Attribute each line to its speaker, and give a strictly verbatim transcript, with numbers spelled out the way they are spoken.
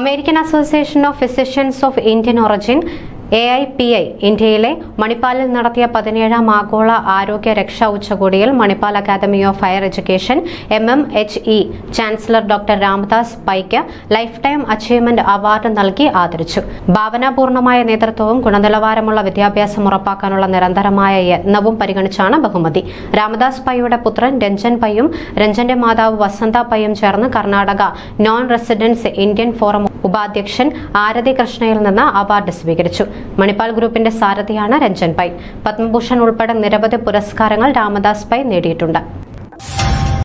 Speaker 1: American Association of Physicians of Indian Origin A I P I ഇന്ത്യയിലെ മണിപ്പാലിൽ നടത്തിയ പതിനേഴാം ആഗോള ആരോഗ്യ രക്ഷാ ഉച്ചകോടിയിൽ Manipal academy of higher education M M H E chancellor doctor Ramadas പൈക്ക് ലൈഫ് ടൈം അച്ചീവ്മെന്റ് അവാർഡ് നൽകി ആദരിച്ചു. ഭാവനാപൂർണമായ നേതൃത്വവും ഗുണനിലവാരമുള്ള വിദ്യാഭ്യാസം ഉറപ്പാക്കാനുള്ള നിരന്തരമായ യത്നവും പരിഗണിച്ചാണ് ബഹുമതി. രാമദാസ് പൈയുടെ പുത്രൻ രഞ്ജൻ പൈയും രഞ്ജന്റെ മാതാവ് വസന്ത പൈയും ചേർന്ന് Karnataka non residence Indian forum ഉപാധ്യക്ഷൻ ആരതി കൃഷ്ണയിൽ നിന്ന് അവാർഡ് സ്വീകരിച്ചു. മണിപ്പാൽ ഗ്രൂപ്പിന്റെ സാരഥിയാണ് രഞ്ജൻ പൈ. പത്മഭൂഷൺ ഉൾപ്പെടെ നിരവധി പുരസ്കാരങ്ങൾ രാമദാസ് പൈ നേടിയിട്ടുണ്ട്.